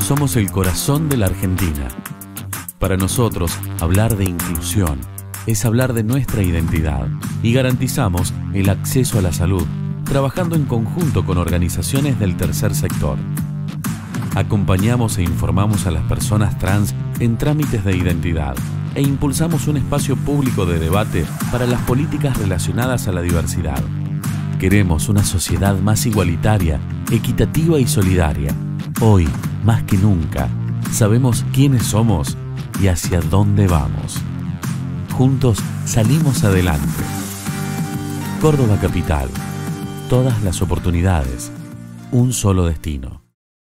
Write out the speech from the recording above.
Somos el corazón de la Argentina. Para nosotros, hablar de inclusión es hablar de nuestra identidad y garantizamos el acceso a la salud, trabajando en conjunto con organizaciones del tercer sector. Acompañamos e informamos a las personas trans en trámites de identidad e impulsamos un espacio público de debate para las políticas relacionadas a la diversidad. Queremos una sociedad más igualitaria, equitativa y solidaria. Hoy, más que nunca, sabemos quiénes somos y hacia dónde vamos. Juntos salimos adelante. Córdoba Capital. Todas las oportunidades. Un solo destino.